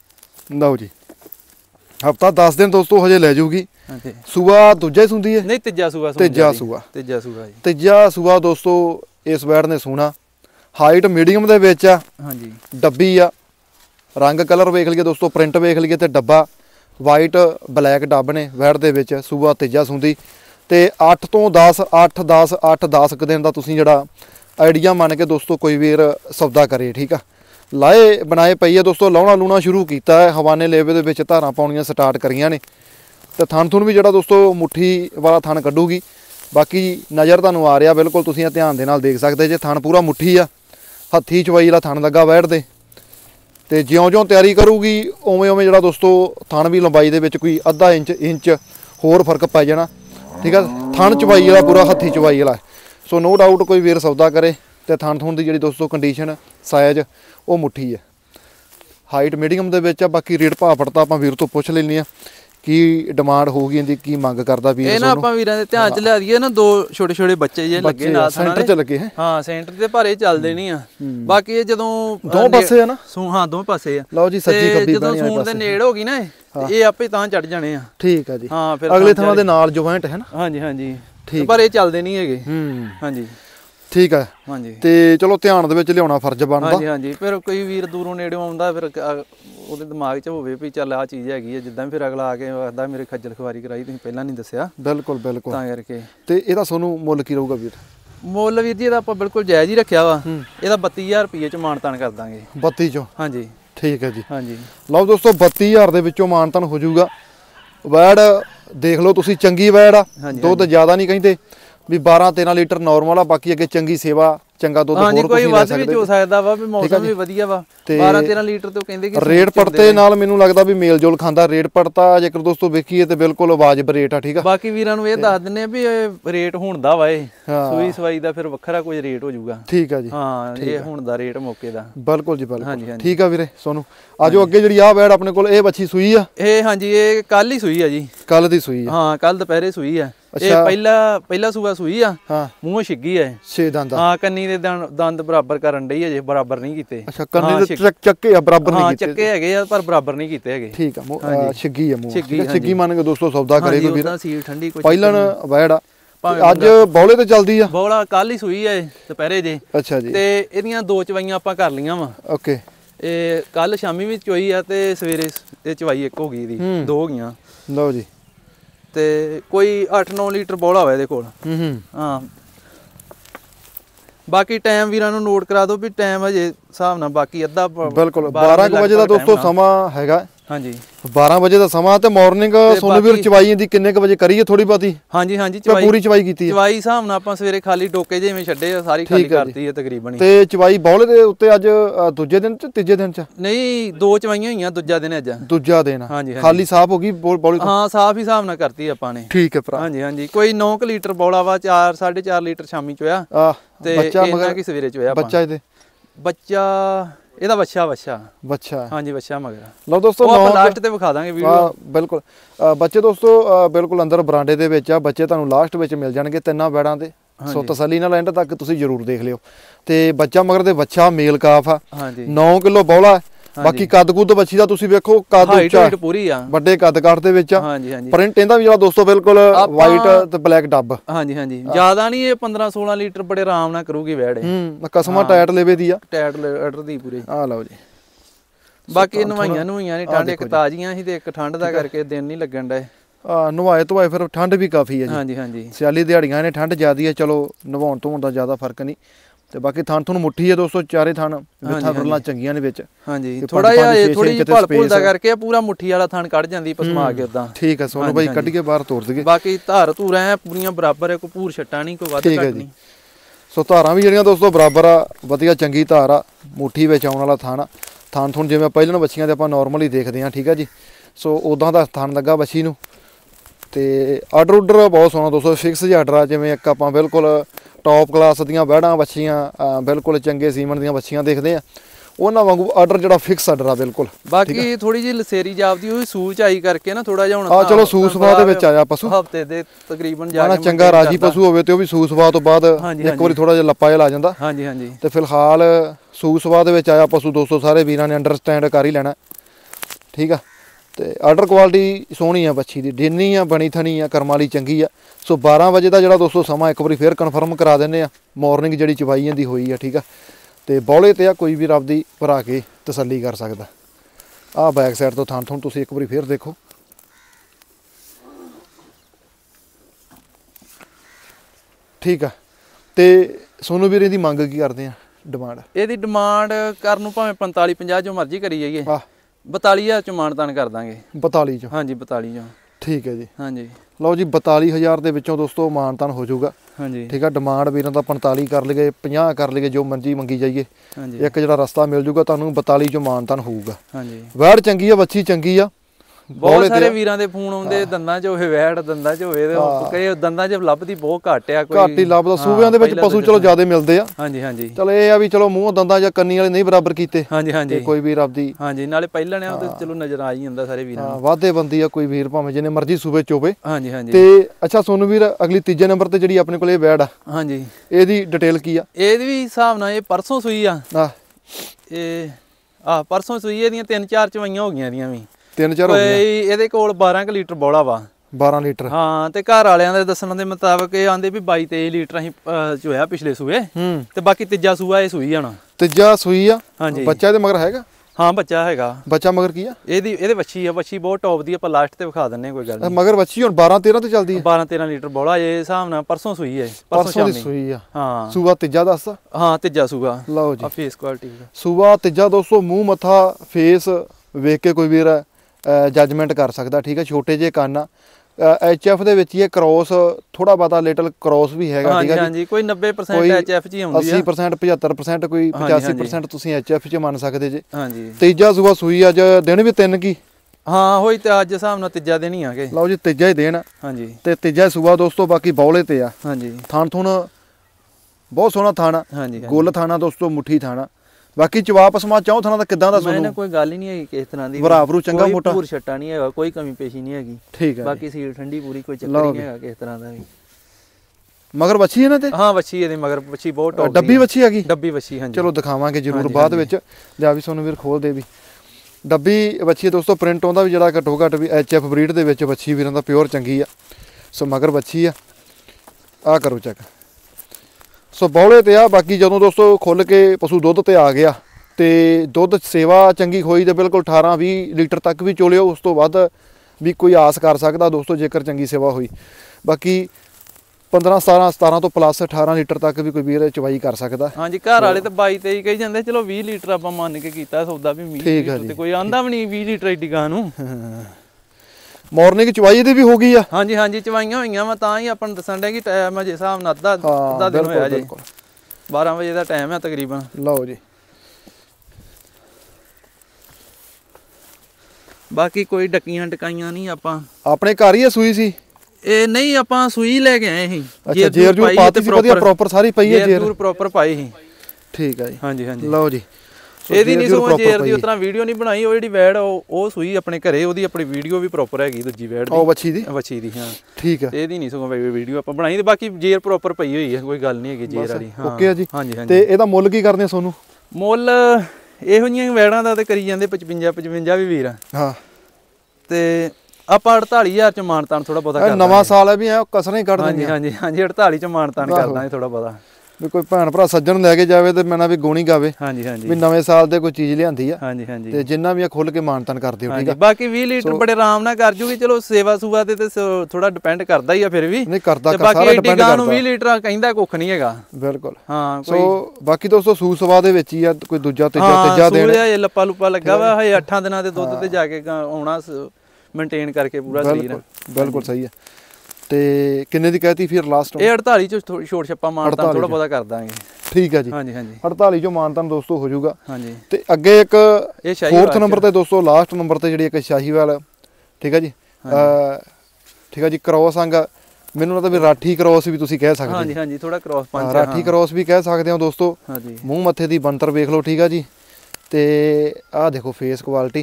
S1: ਲਓ ਜੀ, ਹਫਤਾ 10 ਦਿਨ ਦੋਸਤੋ ਹਜੇ ਲੈ ਜੂਗੀ। ਸੂਆ ਦੂਜਾ ਹੀ ਸੁੰਦੀ ਹੈ? ਨਹੀਂ,
S2: ਤੀਜਾ ਸੂਆ।
S1: ਤੀਜਾ ਸੂਆ
S2: ਜੀ।
S1: ਤੀਜਾ ਸੂਆ ਦੋਸਤੋ ਇਸ ਵੈੜ ਨੇ ਸੂਣਾ। ਹਾਈਟ ਮੀਡੀਅਮ ਦੇ ਵਿੱਚ ਆ। ਹਾਂਜੀ, ਡੱਬੀ ਆ। ਰੰਗ ਕਲਰ ਵੇਖ ਲਈਏ ਦੋਸਤੋ, ਪ੍ਰਿੰਟ ਵੇਖ ਲਈਏ ਤੇ ਡੱਬਾ ਵਾਈਟ ਬਲੈਕ ਡੱਬ ਨੇ ਵੈੜ ਦੇ ਵਿੱਚ। ਸੂਆ ਤੀਜਾ ਸੁੰਦੀ ਤੇ 8 ਤੋਂ 10 8 10 8 10 ਦਿਨ ਦਾ ਤੁਸੀਂ ਜਿਹੜਾ ਆਈਡੀਆ ਮੰਨ ਕੇ ਦੋਸਤੋ ਕੋਈ ਵੀਰ ਸੌਦਾ ਕਰੇ, ਠੀਕ ਆ। ਲਾਏ ਬਣਾਏ ਪਈ ਆ ਦੋਸਤੋ, ਲਾਉਣਾ ਲੂਣਾ ਸ਼ੁਰੂ ਕੀਤਾ ਹੈ। ਹਵਾਨੇ ਲੇਵੇ ਦੇ ਵਿੱਚ ਧਾਰਾਂ ਪਾਉਣੀਆਂ ਸਟਾਰਟ ਕਰੀਆਂ ਨੇ ਤੇ ਥਣ ਥੁਣ ਵੀ ਜਿਹੜਾ ਦੋਸਤੋ ਮੁੱਠੀ ਵਾਲਾ ਥਣ ਕੱਢੂਗੀ। ਬਾਕੀ ਨਜ਼ਰ ਤੁਹਾਨੂੰ ਆ ਰਿਹਾ ਬਿਲਕੁਲ, ਤੁਸੀਂ ਇਹ ਧਿਆਨ ਦੇ ਨਾਲ ਦੇਖ ਸਕਦੇ ਜੇ। ਥਣ ਪੂਰਾ ਮੁੱਠੀ ਆ, ਹੱਥੀ ਚਵਾਈ ਵਾਲਾ ਥਣ ਲੱਗਾ ਵਹਿੜ ਦੇ। ਤੇ ਜਿਉਂ-ਜਿਉਂ ਤਿਆਰੀ ਕਰੂਗੀ ਉਵੇਂ-ਉਵੇਂ ਜਿਹੜਾ ਦੋਸਤੋ ਥਣ ਵੀ ਲੰਬਾਈ ਦੇ ਵਿੱਚ ਕੋਈ ਅੱਧਾ ਇੰਚ ਹੋਰ ਫਰਕ ਪੈ ਜਾਣਾ, ਠੀਕ ਆ। ਥਣ ਚਵਾਈ ਵਾਲਾ ਪੂਰਾ ਹੱਥੀ ਚਵਾਈ ਵਾਲਾ। ਸੋ ਨੋ ਡਾਊਟ ਕੋਈ ਵੀਰ ਸੌਦਾ ਕਰੇ ਤੇ ਥਣ ਥੁਣ ਦੀ ਜਿਹੜੀ ਦੋਸਤੋ ਕੰਡੀਸ਼ਨ ਸਾਈਜ਼ ਉਹ ਮੁੱਠੀ ਹੈ। ਹਾਈਟ ਮੀਡੀਅਮ ਦੇ ਵਿੱਚ ਆ। ਬਾਕੀ ਰੇਟ ਭਾਅ ਫੜਤਾ ਆਪਾਂ ਵੀਰ ਤੋਂ ਪੁੱਛ ਲੈਂਦੇ ਆ ਕੀ ਡਿਮਾਂਡ ਹੋਊਗੀ ਇਹਦੀ, ਕੀ ਮੰਗ ਕਰਦਾ ਵੀਰ। ਇਹ ਨਾ ਆਪਾਂ ਵੀਰਾਂ ਦੇ ਧਿਆਨ ਚ ਲਿਆ ਦਈਏ ਨਾ, 2 ਛੋਟੇ ਛੋਟੇ ਬੱਚੇ ਜੇ ਲੱਗੇ ਨਾਲ ਸੈਂਟਰ ਚ ਲੱਗੇ ਹੈ। ਹਾਂ ਸੈਂਟਰ ਤੇ ਭਾਰੇ ਚੱਲਦੇ ਨਹੀਂ ਆ। ਬਾਕੀ ਇਹ ਜਦੋਂ 2 ਪਾਸੇ ਆ ਨਾ। ਹਾਂ 2 ਪਾਸੇ ਆ। ਲਓ ਜੀ ਸੱਜੀ ਖੱਬੀ ਜਦੋਂ ਸੂਣ ਦੇ ਨੇੜ ਹੋ ਗਈ ਨਾ ਇਹ ਆਪੇ ਤਾਂ ਚੜ ਜਾਣੇ ਆ। ਠੀਕ ਆ ਜੀ। ਹਾਂ ਫਿਰ ਅਗਲੇ ਥਾਂ ਦੇ ਨਾਲ ਜੁਆਇੰਟ ਹੈ ਨਾ। ਹਾਂਜੀ ਹਾਂਜੀ, ਪਰ ਇਹ ਚੱਲਦੇ ਨਹੀਂ ਹੈਗੇ। ਹਾਂਜੀ ਠੀਕ ਹੈ। ਹਾਂਜੀ ਤੇ ਚਲੋ ਧਿਆਨ ਦੇ ਵਿੱਚ ਲਿਆਉਣਾ ਫਰਜ਼ ਬਣਦਾ। ਹਾਂਜੀ ਹਾਂਜੀ। ਫਿਰ ਕੋਈ ਵੀਰ ਦੂਰੋਂ ਨੇੜੋਂ ਆਉਂਦਾ, ਫਿਰ ਉਹਦੇ ਦਿਮਾਗ 'ਚ ਹੋਵੇ ਵੀ ਚੱਲ ਆਹ ਚੀਜ਼ ਹੈਗੀ ਹੈ, ਜਿੱਦਾਂ ਫਿਰ ਅਗਲਾ ਆ ਕੇ ਆਖਦਾ ਮੇਰੇ ਖੱਜਲ ਖਵਾਰੀ ਕਰਾਈ, ਤੁਸੀਂ ਪਹਿਲਾਂ ਨਹੀਂ ਦੱਸਿਆ। ਬਿਲਕੁਲ ਬਿਲਕੁਲ, ਤਾਂ ਕਰਕੇ। ਤੇ ਇਹਦਾ ਤੁਹਾਨੂੰ ਮੁੱਲ ਕੀ ਰਹੂਗਾ ਵੀਰ? ਮੁੱਲ ਵੀਰ ਜੀ ਇਹਦਾ ਆਪਾਂ ਬਿਲਕੁਲ ਜਾਇਜ਼ ਹੀ ਰੱਖਿਆ ਵਾ। ਇਹਦਾ 32000 ਰੁਪਏ 'ਚ ਮਾਨਤਾਨ ਕਰ ਦਾਂਗੇ। 32 ਚੋਂ? ਹਾਂਜੀ ਠੀਕ ਹੈ ਜੀ। ਹਾਂਜੀ ਲਓ ਦੋਸਤੋ 32000 ਦੇ ਵਿੱਚੋਂ ਮਾਨਤਾਨ ਹੋ ਜਾਊਗਾ। ਵੈੜ ਦੇਖ ਲਓ ਤੁਸੀਂ ਚੰਗੀ ਵੈੜ ਆ ਦੁੱਧ ਜ਼ਿਆਦਾ ਨਹੀਂ ਕਹਿੰਦੇ ਵੀ 12-13 ਲੀਟਰ ਨਾਰਮਲ ਆ ਬਾਕੀ ਅੱਗੇ ਚੰਗੀ ਸੇਵਾ ਚੰਗਾ ਦੁੱਧ ਹੋਰ
S2: ਕੋਈ ਵੱਧ ਵੀ ਹੋ ਸਕਦਾ ਵਾ ਵੀ ਮੌਸਮ ਵੀ ਵਧੀਆ ਵਾ 12-13 ਲੀਟਰ ਤੋਂ ਕਹਿੰਦੇ ਕਿ
S1: ਰੇਟ ਪੜਤੇ ਨਾਲ ਮੈਨੂੰ ਲੱਗਦਾ ਵੀ ਮੇਲ ਜੋਲ ਖਾਂਦਾ ਰੇਟ ਪੜਤਾ ਜੇਕਰ ਦੋਸਤੋ ਵੇਖੀਏ ਤੇ ਬਿਲਕੁਲ ਵਾਜਬ ਰੇਟ ਆ ਠੀਕ ਆ
S2: ਬਾਕੀ ਵੀਰਾਂ ਨੂੰ ਇਹ ਦੱਸ ਦਿੰਨੇ ਆ ਵੀ ਇਹ ਰੇਟ ਹੁਣ ਦਾ ਵਾ ਇਹ ਸੂਈ ਸਵਾਈ ਦਾ ਫਿਰ ਵੱਖਰਾ ਕੋਈ ਰੇਟ ਹੋ ਜਾਊਗਾ
S1: ਠੀਕ ਆ ਜੀ
S2: ਹਾਂ ਇਹ ਹੁਣ ਦਾ ਰੇਟ ਮੌਕੇ ਦਾ
S1: ਬਿਲਕੁਲ ਜੀ ਬਿਲਕੁਲ ਠੀਕ ਆ ਵੀਰੇ ਸੋਨੂੰ ਆਜੋ ਅੱਗੇ ਜਿਹੜੀ ਆ ਵੈੜ ਆਪਣੇ ਕੋਲ ਇਹ ਬੱਚੀ ਸੂਈ ਆ
S2: ਇਹ ਹਾਂਜੀ ਇਹ ਕੱਲ ਹੀ ਸੂਈ ਆ ਜੀ
S1: ਕੱਲ ਦੀ ਸੂਈ ਆ
S2: ਹਾਂ ਕੱਲ ਦੁਪਹਿਰੇ ਸੂਈ ਆ ਇਹ ਪਹਿਲਾ ਸੂਆ ਸੂਈ ਆ ਮੂੰਹੋਂ ਛਿੱਗੀ ਆ
S1: 6 ਦੰਦ
S2: ਹਾਂ ਕੰਨੀ ਦੇ ਦੰਦ ਬਰਾਬਰ ਕਰਨ ਡਈ ਅਜੇ ਬਰਾਬਰ ਨਹੀਂ ਕੀਤੇ
S1: ਅੱਛਾ ਕੰਨੀ ਦੇ ਚੱਕੇ ਆ ਬਰਾਬਰ ਨਹੀਂ ਕੀਤੇ
S2: ਹਾਂ ਚੱਕੇ ਹੈਗੇ ਆ ਪਰ ਬਰਾਬਰ ਨਹੀਂ ਕੀਤੇ ਹੈਗੇ
S1: ਠੀਕ ਆ ਛਿੱਗੀ ਆ ਮੂੰਹ ਛਿੱਗੀ ਮੰਨ ਕੇ ਦੋਸਤੋ ਸੌਦਾ ਕਰੇ ਕੋਈ ਵੀਰ
S2: ਸੀਲ ਠੰਡੀ ਕੋਈ
S1: ਪਹਿਲਣ ਵੈੜ ਆ ਅੱਜ ਬੌਲੇ ਤੇ ਚੱਲਦੀ ਆ
S2: ਬੌਲਾ ਕੱਲ ਹੀ ਸੂਈ ਆ ਇਹ ਦੁਪਹਿਰੇ ਜੇ
S1: ਅੱਛਾ ਜੀ
S2: ਤੇ ਇਹਦੀਆਂ 2 ਚਵਾਈਆਂ ਆਪਾਂ ਕਰ ਲੀਆਂ ਵਾ
S1: ਓਕੇ
S2: ਇਹ ਕੱਲ ਸ਼ਾਮੀ ਵੀ ਚੋਈ ਆ ਤੇ ਸਵੇਰੇ ਇਹ ਚਵਾਈ ਇੱਕ ਹੋ ਗਈ ਇਹਦੀ 2 ਹੋ ਗਈਆਂ
S1: ਲਓ ਜੀ
S2: ਤੇ ਕੋਈ 8-9 ਲੀਟਰ ਬੌਲਾ ਹੋਇਆ ਇਹਦੇ ਕੋਲ ਹਾਂ ਬਾਕੀ ਟਾਈਮ ਵੀਰਾਂ ਨੂੰ ਨੋਟ ਕਰਾ ਦਿਓ ਵੀ ਟਾਈਮ ਹਜੇ ਹਿਸਾਬ ਨਾਲ ਬਾਕੀ ਅੱਧਾ
S1: ਬਿਲਕੁਲ 12 ਵਜੇ ਦਾ ਦੋਸਤੋ ਸਮਾਂ ਹੈਗਾ
S2: ਹਾਂਜੀ
S1: 12 ਵਜੇ ਦਾ ਸਮਾਂ ਤੇ ਮਾਰਨਿੰਗ ਸੋਨੂੰ ਵੀਰ ਚਵਾਈ ਦੀ ਕਿੰਨੇ ਕ ਵਜੇ ਕਰੀਏ ਥੋੜੀ ਬਾਤੀ
S2: ਹਾਂਜੀ
S1: ਪੂਰੀ ਚਵਾਈ ਕੀਤੀ ਹੈ
S2: ਚਵਾਈ ਹਿਸਾਬ ਨਾਲ ਆਪਾਂ ਸਵੇਰੇ ਖਾਲੀ ਟੋਕੇ ਜਿਵੇਂ ਛੱਡੇ ਆ ਸਾਰੀ ਖਾਲੀ ਕਰਤੀ ਹੈ ਤਕਰੀਬਨ
S1: ਤੇ ਚਵਾਈ ਬੌਲੇ ਦੇ ਉੱਤੇ ਅੱਜ ਦੂਜੇ ਦਿਨ ਚ ਤੀਜੇ ਦਿਨ ਚ
S2: ਨਹੀਂ 2 ਚਵਾਈਆਂ ਹੋਈਆਂ ਦੂਜਾ ਦਿਨ ਅੱਜ
S1: ਦੂਜਾ ਦਿਨ ਖਾਲੀ ਸਾਫ਼ ਹੋ ਗਈ ਬੌਲੇ
S2: ਹਾਂ ਸਾਫ਼ ਹੀ ਹਿਸਾਬ ਨਾਲ ਕਰਤੀ ਆਪਾਂ ਨੇ
S1: ਠੀਕ ਹੈ ਭਰਾ
S2: ਹਾਂਜੀ ਕੋਈ 9 ਲੀਟਰ ਬੌਲਾ ਵਾ 4.5 ਲੀਟਰ ਸ਼ਾਮੀ ਚੋਇਆ ਤੇ ਇਹਨਾਂ ਕੀ ਸਵੇਰੇ ਚੋਇਆ
S1: ਬੱਚਾ ਇਹਦੇ
S2: ਬੱਚਾ ਇਹਦਾ ਬੱਚਾ ਹਾਂਜੀ ਬੱਚਾ ਮਗਰ
S1: ਲਓ ਦੋਸਤੋ
S2: ਆਪਾਂ ਲਾਸਟ ਤੇ ਵਿਖਾ ਦਾਂਗੇ ਵੀਡੀਓ
S1: ਬਿਲਕੁਲ ਬੱਚੇ ਦੋਸਤੋ ਬਿਲਕੁਲ ਅੰਦਰ ਬਰਾਂਡੇ ਦੇ ਵਿੱਚ ਆ ਬੱਚੇ ਤੁਹਾਨੂੰ ਲਾਸਟ ਵਿੱਚ ਮਿਲ ਜਾਣਗੇ ਤਿੰਨਾਂ ਵੈੜਾਂ ਦੇ ਸੋ ਤਸੱਲੀ ਨਾਲ ਐਂਡ ਤੱਕ ਤੁਸੀਂ ਜ਼ਰੂਰ ਦੇਖ ਲਿਓ ਤੇ ਬੱਚਾ ਮਗਰ ਦੇ ਬੱਚਾ ਮੇਲ ਕਾਫ ਆ 9 ਕਿਲੋ ਬੌਲਾ ਬਾਕੀ ਕੱਦ ਕੁੱਦ ਬੱਚੀ ਦਾ ਤੁਸੀਂ ਵੇਖੋ ਕੱਦ ਉੱਚਾ
S2: ਪੂਰੀ ਆ
S1: ਵੱਡੇ ਕੱਦ ਕਾਠ ਦੇ ਵਿੱਚ ਪ੍ਰਿੰਟ ਇਹਦਾ ਵੀ ਜਿਹੜਾ ਦੋਸਤੋ ਬਿਲਕੁਲ ਵਾਈਟ ਤੇ ਬਲੈਕ ਡੱਬ
S2: ਹਾਂਜੀ ਜ਼ਿਆਦਾ ਨਹੀਂ ਇਹ 15-16 ਲੀਟਰ ਬੜੇ ਆਰਾਮ ਨਾਲ ਕਰੂਗੀ ਵੈੜ
S1: ਕਸਮਾ ਟਾਇਟ ਲੇਵੇ ਦੀ ਆ
S2: ਟਾਇਟ ਲੀਟਰ ਦੀ ਪੂਰੇ
S1: ਆ ਲਓ ਜੀ
S2: ਬਾਕੀ ਨਵਾਈਆਂ ਨਹੀਂ ਠੰਡ ਇੱਕ ਤਾਜ਼ੀਆਂ ਸੀ ਤੇ ਇੱਕ ਠੰਡ ਦਾ ਕਰਕੇ ਦਿਨ ਨਹੀਂ ਲੱਗਣ ਡਏ
S1: ਨਵਾਏ ਧਵਾਏ ਫਿਰ ਠੰਡ ਵੀ ਕਾਫੀ ਹੈ
S2: ਜੀ ਹਾਂਜੀ
S1: ਸਿਆਲੀ ਦਿਹਾੜੀਆਂ ਨੇ ਠੰਡ ਜ਼ਿਆਦੀ ਹੈ ਚਲੋ ਨਵਾਉਣ ਧੋਣ ਦਾ ਜ਼ਿਆਦਾ ਫਰਕ ਨਹੀਂ ਤੇ ਬਾਕੀ ਥਣ ਤੁਹਾਨੂੰ ਮੁੱਠੀ ਹੈ ਦੋਸਤੋ ਚਾਰੇ ਥਣ ਮਿੱਠਾ ਫਰਲਾਂ ਚੰਗੀਆਂ ਨੇ ਵਿੱਚ
S2: ਹਾਂਜੀ ਥੋੜਾ ਜਿਹਾ ਥੋੜੀ ਜਿਹੀ ਭਲ ਦਾ ਕਰਕੇ ਪੂਰਾ ਮੁੱਠੀ ਵਾਲਾ ਥਣ ਕੱਢ ਜਾਂਦੀ ਪਸਮਾ ਕੇ ਉਦਾਂ
S1: ਠੀਕ ਹੈ ਸੋਨੂੰ ਬਾਈ ਕੱਢ ਕੇ ਬਾਹਰ ਤੋੜ ਦਈਏ
S2: ਬਾਕੀ ਧਾਰ ਧੂਰ ਐ ਪੂਰੀਆਂ ਬਰਾਬਰ ਹੈ ਕੋਈ ਭੂਰ ਛੱਟਾ ਨਹੀਂ ਕੋਈ ਵੱਧ ਘੱਟ ਨਹੀਂ
S1: ਸੋ ਧਾਰਾਂ ਵੀ ਜਿਹੜੀਆਂ ਦੋਸਤੋ ਬਰਾਬਰ ਆ ਵਧੀਆ ਚੰਗੀ ਧਾਰ ਆ ਮੁੱਠੀ ਵਿੱਚ ਆਉਣ ਵਾਲਾ ਥਣ ਥਣ ਜਿਵੇਂ ਪਹਿਲਾਂ ਬੱਚੀਆਂ ਤੇ ਆਪਾਂ ਨਾਰਮਲੀ ਦੇਖਦੇ ਆ ਠੀਕ ਆ ਜੀ ਸੋ ਉਦਾਂ ਦਾ ਥਣ ਲੱਗਾ ਬੱਚੀ ਨੂੰ ਤੇ ਆਰਡਰ ਬਹੁਤ ਸੋਹਣਾ ਦੋਸਤੋ ਫਿਕਸ ਜਿਹਾ ਆਰਡਰ ਆ ਜਿਵੇਂ ਇੱਕ ਆਪਾਂ ਬਿਲਕੁਲ ਟੌਪ ਕਲਾਸ ਦੀਆਂ ਵੈੜਾਂ ਬੱਚੀਆਂ ਬਿਲਕੁਲ ਚੰਗੇ ਸੀਮਨ ਦੀਆਂ ਬੱਚੀਆਂ ਦੇਖਦੇ ਆ ਉਹਨਾਂ ਵਾਂਗੂ ਆਰਡਰ ਜਿਹੜਾ ਫਿਕਸ ਆਰਡਰ ਆ ਬਿਲਕੁਲ
S2: ਬਾਕੀ ਥੋੜੀ ਜਿਹੀ ਲਸੇਰੀ ਜਾਪਦੀ ਉਹ ਸੂਚ ਆਈ ਕਰਕੇ ਨਾ ਥੋੜਾ ਜਿਹਾ ਹੁਣ
S1: ਚਲੋ ਸੂਸਵਾ ਦੇ ਵਿੱਚ ਆਇਆ ਪਸ਼ੂ
S2: ਹਫਤੇ ਦੇ ਤਕਰੀਬਨ ਜਾ ਕੇ
S1: ਚੰਗਾ ਰਾਜੀ ਪਸ਼ੂ ਹੋਵੇ ਤੇ ਉਹ ਵੀ ਸੂਸਵਾ ਤੋਂ ਬਾਅਦ ਇੱਕ ਵਾਰੀ ਥੋੜਾ ਜਿਹਾ ਲੱਪਾ ਜਿਹਾ ਲਾ ਜਾਂਦਾ
S2: ਹਾਂਜੀ
S1: ਤੇ ਫਿਲਹਾਲ ਸੂਸਵਾ ਦੇ ਵਿੱਚ ਆਇਆ ਪਸ਼ੂ ਦੋਸਤੋ ਸਾਰੇ ਵੀਰਾਂ ਨੇ ਅੰਡਰਸਟੈਂਡ ਕਰ ਹੀ ਲੈਣਾ ਠੀਕ ਆ ਤੇ ਆਰਡਰ ਕੁਆਲਿਟੀ ਸੋਹਣੀ ਆ ਬੱਚੀ ਦੀ ਡਿੰਨੀ ਆ ਬਣੀ ਥਣੀ ਆ ਕਰਮ ਵਾਲੀ ਚੰਗੀ ਆ ਸੋ 12 ਵਜੇ ਦਾ ਜਿਹੜਾ ਦੋਸਤੋ ਸਮਾਂ ਇੱਕ ਵਾਰੀ ਫੇਰ ਕਨਫਰਮ ਕਰਾ ਦਿੰਦੇ ਆ ਮਾਰਨਿੰਗ ਜਿਹੜੀ ਚਵਾਈਆਂ ਦੀ ਹੋਈ ਆ ਠੀਕ ਆ ਤੇ ਬੌਲੇ ਤੇ ਆ ਕੋਈ ਵੀ ਰੱਬ ਦੀ ਭਰਾ ਕੇ ਤਸੱਲੀ ਕਰ ਸਕਦਾ ਆਹ ਬੈਕ ਸਾਈਡ ਤੋਂ ਥਣ ਤੁਸੀਂ ਇੱਕ ਵਾਰੀ ਫੇਰ ਦੇਖੋ ਠੀਕ ਆ ਤੇ ਸੋਨੂੰ ਵੀਰ ਇਹਦੀ ਮੰਗ ਕੀ ਕਰਦੇ ਆ ਡਿਮਾਂਡ
S2: ਇਹਦੀ ਡਿਮਾਂਡ ਕਰਨ ਨੂੰ ਭਾਵੇਂ 45-50 ਜੋ ਮਰਜ਼ੀ ਕਰੀ ਜਾਈਏ 42000 ਚ ਮਾਨਤਾਨ ਕਰ ਦਾਂਗੇ
S1: 42 ਚ
S2: ਹਾਂਜੀ 42 ਚ
S1: ਠੀਕ ਹੈ ਜੀ
S2: ਹਾਂਜੀ
S1: ਲਓ ਜੀ 42000 ਦੇ ਵਿੱਚੋਂ ਦੋਸਤੋ ਮਾਨਤਾਨ ਹੋ ਜਾਊਗਾ
S2: ਹਾਂਜੀ
S1: ਠੀਕ ਆ ਡਿਮਾਂਡ ਵੀਰਾਂ ਦਾ 45 ਕਰ ਲਈਏ 50 ਕਰ ਲਈਏ ਜੋ ਮਰਜ਼ੀ ਮੰਗੀ ਜਾਈਏ ਇੱਕ ਜਿਹੜਾ ਰਸਤਾ ਮਿਲ ਜਾਊਗਾ ਤੁਹਾਨੂੰ 42 ਚੋਂ ਮਾਨਤਾਨ ਹੋਊਗਾ
S2: ਹਾਂਜੀ
S1: ਵੈੜ ਚੰਗੀ ਆ ਬੱਚੀ ਚੰਗੀ ਆ
S2: ਬਹੁਤ ਸਾਰੇ ਵੀਰਾਂ ਦੇ ਫੋਨ ਆਉਂਦੇ ਦੰਦਾਂ 'ਚ ਹੋਵੇ ਵੈੜ ਦੰਦਾਂ 'ਚ ਹੋਵੇ ਕਈ ਦੰਦਾਂ 'ਚ ਲੱਭਦੀ ਬਹੁਤ ਘੱਟ ਆ ਕੋਈ
S1: ਘੱਟ ਹੀ ਲੱਭਦਾ ਸੂਬਿਆਂ ਦੇ ਵਿੱਚ ਪਸ਼ੂ ਚਲੋ ਜ਼ਿਆਦਾ ਮਿਲਦੇ ਆ
S2: ਹਾਂਜੀ
S1: ਚਲੋ ਇਹ ਆ ਵੀ ਚਲੋ ਮੂੰਹ ਦੰਦਾਂ ਜਾਂ ਕੰਨੀ ਵਾਲੇ ਨਹੀਂ ਬਰਾਬਰ ਕੀਤੇ
S2: ਹਾਂਜੀ
S1: ਕੋਈ ਵੀ ਰੱਬ ਦੀ
S2: ਹਾਂਜੀ ਨਾਲੇ ਪਹਿਲਾਂ ਨੇ ਉਹ ਤੇ ਚਲੋ ਨਜ਼ਰ ਆ ਹੀ ਜਾਂਦਾ ਸਾਰੇ ਵੀਰਾਂ ਨੂੰ
S1: ਵਾਧੇ ਬੰਦੀ ਆ ਕੋਈ ਵੀਰ ਭਾਵੇਂ ਜਿੰਨੇ ਮਰਜ਼ੀ ਸੂਬੇ ਚ ਹੋਵੇ
S2: ਹਾਂਜੀ
S1: ਤੇ ਅੱਛਾ ਸੋਨੂੰ ਵੀਰ ਅਗਲੀ ਤੀਜੇ ਨੰਬਰ ਤੇ ਜਿਹੜੀ ਆਪਣੇ ਕੋਲ ਇਹ ਵੈੜ ਆ
S2: ਹਾਂਜੀ
S1: ਇਹਦੀ ਡਿਟੇਲ ਕੀ ਆ
S2: ਇਹਦੀ ਵੀ ਹਿਸਾਬ ਨਾਲ ਇਹ ਪਰਸੋਂ ਸੂਈ ਆ ਇਹ ਪਰਸੋਂ ਸੂਈ ਇਹਦੀਆਂ 3-4 ਚਵਾਈਆਂ ਹੋ ਗਈਆਂ ਇਹਦੀਆਂ ਵੀ
S1: 3-4 ਹੋ ਗਈਆਂ
S2: ਇਹਦੇ ਕੋਲ 12 ਲੀਟਰ ਬੋਲਾ ਵਾ
S1: 12 ਲੀਟਰ
S2: ਹਾਂ ਤੇ ਘਰ ਵਾਲਿਆਂ ਦੇ ਦੱਸਣ ਦੇ ਮੁਤਾਬਕ ਇਹ ਆਂਦੇ ਵੀ 22-23 ਲੀਟਰ ਅਸੀਂ ਚੋਇਆ ਪਿਛਲੇ ਸੂਏ ਤੇ ਬਾਕੀ ਤੀਜਾ ਸੂਆ ਇਹ ਸੂਈ ਜਾਣਾ
S1: ਤੀਜਾ ਸੂਈ ਆ ਬੱਚਾ ਇਹਦੇ ਮਗਰ ਹੈਗਾ
S2: ਹਾਂ ਬੱਚਾ ਹੈਗਾ
S1: ਬੱਚਾ ਮਗਰ ਕੀ ਆ
S2: ਇਹਦੇ ਵੱਛੀ ਆ ਵੱਛੀ ਬਹੁਤ ਟੌਪ ਦੀ ਆਪਾਂ ਲਾਸਟ ਤੇ ਵਿਖਾ ਦਿੰਨੇ ਕੋਈ ਗੱਲ ਨਹੀਂ
S1: ਮਗਰ ਵੱਛੀ ਹੁਣ 12-13 ਤੇ ਚੱਲਦੀ ਹੈ
S2: 12-13 ਲੀਟਰ ਬੋਲਾ ਇਹ ਹਿਸਾਬ ਨਾਲ ਪਰਸੋਂ ਸੂਈ ਹੈ
S1: ਪਰਸੋਂ ਦੀ ਸੂਈ ਆ
S2: ਹਾਂ
S1: ਸੂਆ ਤੀਜਾ ਦੱਸ
S2: ਹਾਂ ਤੀਜਾ ਸੂਆ
S1: ਲਓ ਜੀ
S2: ਆ ਫੇਸ ਕੁਆਲਿਟੀ
S1: ਸੂਆ ਤੀਜਾ ਦੋਸਤੋ ਮੂੰਹ ਮੱਥਾ ਫੇਸ ਵੇਖ ਕੇ ਕੋਈ ਵੀਰ ਜੱਜਮੈਂਟ ਕਰ ਸਕਦਾ ਠੀਕ ਹੈ ਛੋਟੇ ਜਿਹੇ ਕੰਨ ਆ HF ਦੇ ਵਿੱਚ ਹੀ ਇਹ ਕ੍ਰੋਸ ਥੋੜਾ ਬਾਤਾ ਲਿਟਲ ਕ੍ਰੋਸ ਵੀ ਹੈਗਾ, ਠੀਕ ਹੈ ਜੀ।
S2: ਹਾਂਜੀ ਕੋਈ 90% HF 'ਚ ਹੀ ਆਉਂਦੀ ਆ,
S1: 80% 75% ਕੋਈ 85% ਤੁਸੀਂ HF 'ਚ ਮੰਨ ਸਕਦੇ ਜੇ।
S2: ਹਾਂਜੀ
S1: ਤੀਜਾ ਸੂਆ ਸੂਈ ਅੱਜ ਦਿਨ ਵੀ 3 ਕੀ
S2: ਹਾਂ ਹੋਈ ਤੇ ਅੱਜ ਹਿਸਾਬ ਨਾਲ ਤੀਜਾ ਦਿਨ ਹੀ ਆ ਗਏ।
S1: ਲਓ ਜੀ ਤੀਜਾ ਹੀ ਦਿਨ
S2: ਹਾਂਜੀ
S1: ਤੇ ਤੀਜਾ ਸੂਆ ਦੋਸਤੋ, ਬਾਕੀ ਬੌਲੇ ਤੇ ਆ।
S2: ਹਾਂਜੀ
S1: ਥਣ ਥੁਣ ਬਹੁਤ ਸੋਹਣਾ ਥਾਣਾ,
S2: ਹਾਂਜੀ
S1: ਗੁੱਲ ਥਾਣਾ ਦੋਸਤੋ, ਮੁੱਠੀ ਥਾਣਾ। ਬਾਕੀ ਚਵਾ ਪਸਮਾ ਚਾਹ ਥਾਣਾ ਦਾ ਕਿਦਾਂ ਦਾ
S2: ਮੈਂ
S1: ਤੁਹਾਨੂੰ
S2: ਕੋਈ ਗੱਲ ਹੀ ਨਹੀਂ ਹੈਗੀ ਕਿਸੇ ਤਰ੍ਹਾਂ ਦੀ,
S1: ਬਰਾਬਰੂ ਚੰਗਾ ਮੋਟਾ
S2: ਪੂਰ ਛੱਟਾ ਨਹੀਂ ਹੈਗਾ, ਕੋਈ ਕਮੀ ਪੇਸ਼ੀ ਨਹੀਂ ਹੈਗੀ।
S1: ਠੀਕ ਹੈ
S2: ਬਾਕੀ ਸੀਲ ਠੰਡੀ ਪੂਰੀ, ਕੋਈ ਚੱਕਰ ਨਹੀਂ ਹੈਗਾ ਕਿਸੇ ਤਰ੍ਹਾਂ ਦਾ ਵੀ।
S1: ਮਗਰ ਵੱਛੀ ਇਹਨਾਂ ਤੇ
S2: ਹਾਂ ਵੱਛੀ ਇਹਦੇ ਮਗਰ, ਵੱਛੀ ਬਹੁਤ ਟੌਪ
S1: ਡੱਬੀ ਵੱਛੀ ਹੈਗੀ,
S2: ਡੱਬੀ ਵੱਛੀ। ਹਾਂਜੀ
S1: ਚਲੋ ਦਿਖਾਵਾਂਗੇ ਜਰੂਰ ਬਾਅਦ ਵਿੱਚ। ਲਿਆ ਵੀ ਸੋਨੂੰ ਵੀਰ ਖੋਲ ਦੇ ਵੀ ਡੱਬੀ ਵੱਛੀ ਦੋਸਤੋ। ਪ੍ਰਿੰਟ ਆਉਂਦਾ ਵੀ ਜਿਹੜਾ ਘੱਟੋ ਘੱਟ ਵੀ HF ਬਰੀਡ ਦੇ ਵਿੱਚ ਵੱਛੀ ਵੀਰਾਂ ਦਾ ਪਿਓਰ ਚੰਗੀ ਆ। ਸੋ ਮਗਰ ਵੱਛੀ ਆ ਕਰੋ ਚੈੱਕ। ਸੋ ਬੌਲੇ ਤੇ ਆ। ਬਾਕੀ ਜਦੋਂ ਦੋਸਤੋ ਖੁੱਲ ਕੇ ਪਸ਼ੂ ਦੁੱਧ ਤੇ ਆ ਗਿਆ ਤੇ ਦੁੱਧ ਸੇਵਾ ਚੰਗੀ ਹੋਈ ਤੇ ਬਿਲਕੁਲ 18-20 ਲੀਟਰ ਤੱਕ ਵੀ ਚੋਲਿਓ। ਉਸ ਤੋਂ ਵੱਧ ਵੀ ਕੋਈ ਆਸ ਕਰ ਸਕਦਾ ਦੋਸਤੋ ਜੇਕਰ ਚੰਗੀ ਸੇਵਾ ਹੋਈ। ਬਾਕੀ 15-17 ਤੋਂ ਪਲੱਸ 18 ਲੀਟਰ ਤੱਕ ਵੀ ਕੋਈ ਵੀਰ ਚਵਾਈ ਕਰ ਸਕਦਾ।
S2: ਹਾਂਜੀ ਘਰ ਵਾਲੇ ਤਾਂ 22-23 ਕਹੀ ਜਾਂਦੇ, ਚਲੋ 20 ਲੀਟਰ ਆਪਾਂ ਮੰਨ ਕੇ ਕੀਤਾ ਸੌਦਾ ਵੀ 20 ਲੀਟਰ ਤੇ ਕੋਈ ਆਂਦਾ ਵੀ ਨਹੀਂ 20 ਲੀਟਰ ਏਡੀ ਗਾਂ ਨੂੰ।
S1: ਮਾਰਨਿੰਗ ਚਵਾਈ ਇਹਦੀ ਵੀ ਹੋ ਗਈ ਆ।
S2: ਹਾਂਜੀ ਹਾਂਜੀ ਚਵਾਈਆਂ ਹੋਈਆਂ ਵਾ, ਤਾਂ ਹੀ ਆਪਾਂ ਨੂੰ ਦੱਸਣ ਡਿਆ ਕਿ ਟਾਈਮ ਅਜੇ ਹਿਸਾਬ ਨਾਲ ਅੱਧਾ ਦਿਨ ਹੋਇਆ ਜੀ। 12 ਵਜੇ ਦਾ ਟਾਈਮ ਹੈ ਤਕਰੀਬਨ।
S1: ਲਓ ਜੀ
S2: ਬਾਕੀ ਕੋਈ ਡੱਕੀਆਂ ਟਕਾਈਆਂ ਨਹੀਂ ਆਪਾਂ
S1: ਆਪਣੇ ਘਰ ਹੀ ਸੂਈ ਸੀ
S2: ਇਹ ਨਹੀਂ, ਆਪਾਂ ਸੂਈ ਲੈ ਕੇ ਆਏ ਸੀ।
S1: ਅੱਛਾ ਜੇਰ ਜੂਰ ਪਾਤੀ ਸੀ ਵਧੀਆ ਪ੍ਰੋਪਰ ਸਾਰੀ ਪਈ ਹੈ
S2: ਜੇਰ ਪ੍ਰੋਪਰ ਪਾਈ ਸੀ।
S1: ਠੀਕ ਹੈ ਜੀ।
S2: ਹਾਂਜੀ ਹਾਂਜੀ
S1: ਲਓ ਜੀ
S2: ਇਹਦੀ ਨਹੀਂ ਸੋ ਜੇਰ ਦੀ ਉਤਰਾ ਵੀਡੀਓ ਨਹੀਂ ਬਣਾਈ। ਉਹ ਜਿਹੜੀ ਵੈੜ ਉਹ ਸੂਈ ਆਪਣੇ ਘਰੇ, ਉਹਦੀ ਆਪਣੀ ਵੀਡੀਓ ਵੀ ਪ੍ਰੋਪਰ ਹੈਗੀ ਦੂਜੀ ਵੈੜ ਦੀ,
S1: ਉਹ ਵੱਛੀ ਦੀ
S2: ਹਾਂ
S1: ਠੀਕ ਹੈ।
S2: ਇਹਦੀ ਨਹੀਂ ਸੋ ਵੀਡੀਓ ਆਪਾਂ ਬਣਾਈ ਤੇ ਬਾਕੀ ਜੇਰ ਪ੍ਰੋਪਰ ਪਈ ਹੋਈ ਹੈ, ਕੋਈ ਗੱਲ ਨਹੀਂ ਹੈਗੀ ਜੇਰ ਵਾਲੀ। ਹਾਂ
S1: ਓਕੇ ਜੀ।
S2: ਹਾਂਜੀ ਹਾਂਜੀ
S1: ਤੇ ਇਹਦਾ ਮੁੱਲ ਕੀ ਕਰਦੇ ਸੋਨੂੰ?
S2: ਮੁੱਲ ਇਹੋ ਜਿਹੀਆਂ ਵੈੜਾਂ ਦਾ ਤੇ ਕਰੀ ਜਾਂਦੇ 55 ਵੀ ਵੀਰ। ਹਾਂ ਤੇ ਆਪਾਂ 48,000 ਚ ਮਾਨਤਾਨ ਥੋੜਾ ਬਹੁਤਾ ਕਰ ਦਾਂਗੇ।
S1: ਨਵਾਂ ਸਾਲ ਹੈ ਵੀ ਐ ਕਸਰਾਂ ਹੀ ਕੱਢ ਦਿੰਦੇ।
S2: ਹਾਂਜੀ ਹਾਂਜੀ 48 ਚ ਮਾਨਤਾਨ ਕਰ ਦਾਂਗੇ ਥੋੜਾ ਬਹੁਤਾ।
S1: ਵੀ ਕੋਈ ਭੈਣ ਭਰਾ ਸੱਜਣ ਲੈ ਕੇ ਜਾਵੇ ਤੇ ਮੈਂ ਨਾ ਵੀ ਗੋਣੀ ਗਾਵੇ।
S2: ਹਾਂਜੀ ਹਾਂਜੀ
S1: ਵੀ ਨਵੇਂ ਸਾਲ ਦੇ ਕੋਈ ਚੀਜ਼ ਲਿਆਂਦੀ ਆ।
S2: ਹਾਂਜੀ ਹਾਂਜੀ
S1: ਤੇ ਜਿੰਨਾ ਵੀ ਆ ਖੁੱਲ ਕੇ ਮਾਨਤਾਨ ਕਰ ਦਿਓ, ਠੀਕ ਆ।
S2: ਬਾਕੀ 20 ਲੀਟਰ ਬੜੇ ਆਰਾਮ ਨਾਲ ਕਰ ਜੂਗੀ। ਚਲੋ ਸੇਵਾ ਸੂਵਾ ਤੇ ਥੋੜਾ ਡਿਪੈਂਡ ਕਰਦਾ ਹੀ ਆ ਫਿਰ ਵੀ।
S1: ਨਹੀਂ ਕਰਦਾ
S2: ਸਾਰਾ ਡਿਪੈਂਡ ਕਰਦਾ। 20 ਲੀਟਰ ਕਹਿੰਦਾ ਕੁੱਖ ਨਹੀਂ ਹੈਗਾ ਬਿਲਕੁਲ। ਹਾਂ
S1: ਸੋ ਬਾਕੀ ਦੋਸਤੋ ਸੂ ਸਵਾ ਦੇ ਵਿੱਚ ਹੀ ਆ, ਕੋਈ ਦੂਜਾ ਤੀਜਾ ਦੇਣ।
S2: ਹਾਂ ਇਹ ਲੱਪਾ ਲੁੱਪਾ ਲੱਗਾ ਵਾ, ਹਜੇ 8 ਦਿਨਾਂ ਦੇ ਦੁੱਧ ਤੇ ਜਾ ਕੇ ਆਉਣਾ ਮੇਨਟੇਨ ਕਰਕੇ ਪੂਰਾ ਸਰੀਰ।
S1: ਬਿਲਕੁਲ ਸਹੀ ਹੈ। ਤੇ ਕਿੰਨੇ ਦੀ ਕਹਿਤੀ ਫਿਰ ਲਾਸਟ?
S2: ਇਹ 48 ਚ ਛੋਟ ਛੱਪਾ ਮਾਨਤਾਨ ਥੋੜਾ ਬਹੁਤਾ ਕਰ ਦਾਂਗੇ।
S1: ਠੀਕ ਹੈ ਜੀ।
S2: ਹਾਂਜੀ ਹਾਂਜੀ
S1: 48 ਚੋਂ ਮਾਨਤਾਨ ਦੋਸਤੋ ਹੋ ਜਾਊਗਾ।
S2: ਹਾਂਜੀ ਤੇ
S1: ਅੱਗੇ ਇੱਕ 4th ਨੰਬਰ ਤੇ ਦੋਸਤੋ ਲਾਸਟ ਨੰਬਰ ਤੇ ਜਿਹੜੀ ਇੱਕ ਸ਼ਾਹੀਵਾਲ, ਠੀਕ ਹੈ ਜੀ। ਠੀਕ ਹੈ ਜੀ ਕ੍ਰੋਸ ਅੰਗ, ਮੈਨੂੰ ਲੱਗਦਾ ਵੀ ਰਾਠੀ ਕ੍ਰੋਸ ਵੀ ਤੁਸੀਂ ਕਹਿ ਸਕਦੇ।
S2: ਹਾਂਜੀ ਹਾਂਜੀ ਥੋੜਾ ਕ੍ਰੋਸ ਪੰਚ,
S1: ਰਾਠੀ ਕ੍ਰੋਸ ਵੀ ਕਹਿ ਸਕਦੇ ਹੋ ਦੋਸਤੋ।
S2: ਹਾਂਜੀ
S1: ਮੂੰਹ ਮੱਥੇ ਦੀ ਬਣਤਰ ਵੇਖ ਲਓ, ਠੀਕ ਆ ਜੀ। ਤੇ ਆਹ ਦੇਖੋ ਫੇਸ ਕੁਆਲਿਟੀ,